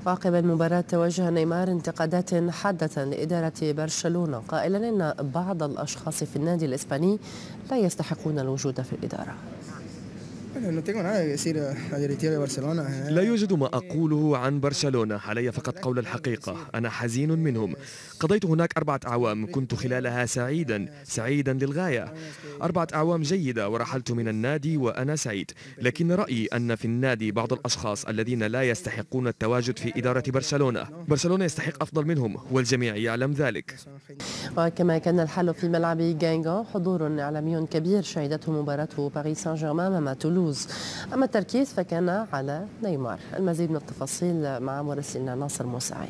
وعقب المباراة توجه نيمار انتقادات حادة لإدارة برشلونة، قائلا إن بعض الأشخاص في النادي الإسباني لا يستحقون الوجود في الإدارة. لا يوجد ما أقوله عن برشلونة، علي فقط قول الحقيقة. أنا حزين منهم. قضيت هناك 4 أعوام، كنت خلالها سعيدا للغاية. 4 أعوام جيدة، ورحلت من النادي وأنا سعيد. لكن رأيي أن في النادي بعض الأشخاص الذين لا يستحقون التواجد في إدارة برشلونة يستحق أفضل منهم، والجميع يعلم ذلك. وكما كان الحال في ملعب غانغون، حضور إعلامي كبير شهدته مباراة باريس سان جيرمان أمام تولوز. أما التركيز فكان على نيمار. المزيد من التفاصيل مع مراسلنا ناصر موسعي.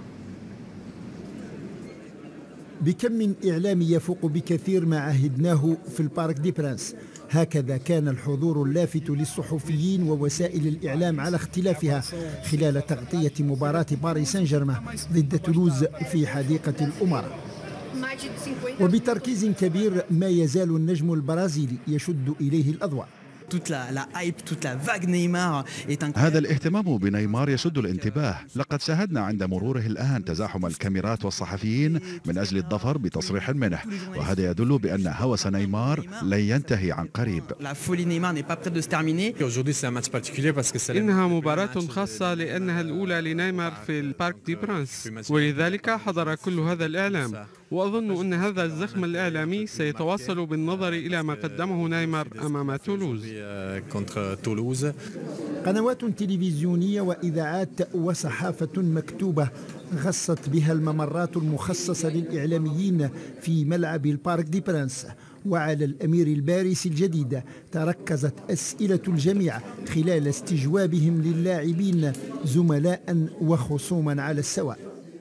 بكم إعلامي يفوق بكثير ما عهدناه في البارك دي برانس، هكذا كان الحضور اللافت للصحفيين ووسائل الإعلام على اختلافها خلال تغطية مباراة باريس سان جيرمان ضد تولوز في حديقة الأمراء. وبتركيز كبير ما يزال النجم البرازيلي يشد إليه الأضواء. هذا الاهتمام بنيمار يشد الانتباه. لقد شاهدنا عند مروره الآن تزاحم الكاميرات والصحفيين من أجل الظفر بتصريح منه، وهذا يدل بأن هوس نيمار لن ينتهي عن قريب. إنها مباراة خاصة لأنها الأولى لنيمار في البارك دي برانس، ولذلك حضر كل هذا الإعلام. وأظن أن هذا الزخم الإعلامي سيتواصل بالنظر إلى ما قدمه نيمار أمام تولوز. قنوات تلفزيونية وإذاعات وصحافة مكتوبة غصت بها الممرات المخصصة للإعلاميين في ملعب البارك دي برانس. وعلى الأمير الباريسي الجديد تركزت أسئلة الجميع خلال استجوابهم للاعبين زملاء وخصوما على السواء.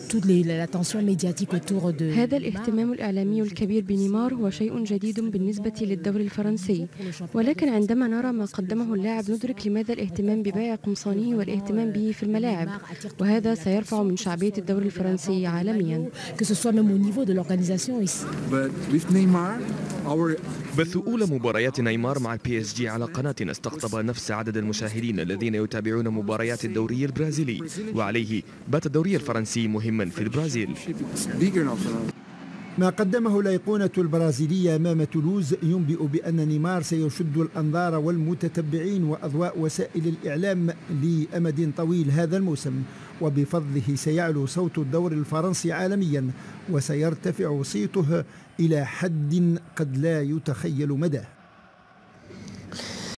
هذا الاهتمام الإعلامي الكبير بنيمار هو شيء جديد بالنسبة للدوري الفرنسي، ولكن عندما نرى ما قدمه اللاعب ندرك لماذا الاهتمام ببيع قمصانه والاهتمام به في الملاعب، وهذا سيرفع من شعبية الدوري الفرنسي عالميا. بث أولى مباريات نيمار مع PSG على قناتنا استقطب نفس عدد المشاهدين الذين يتابعون مباريات الدوري البرازيلي، وعليه بات الدوري الفرنسي مهما في البرازيل. ما قدمه الأيقونة البرازيلية أمام تولوز ينبئ بأن نيمار سيشد الأنظار والمتتبعين وأضواء وسائل الإعلام لأمد طويل هذا الموسم، وبفضله سيعلو صوت الدوري الفرنسي عالميا، وسيرتفع صيته إلى حد قد لا يتخيل مداه.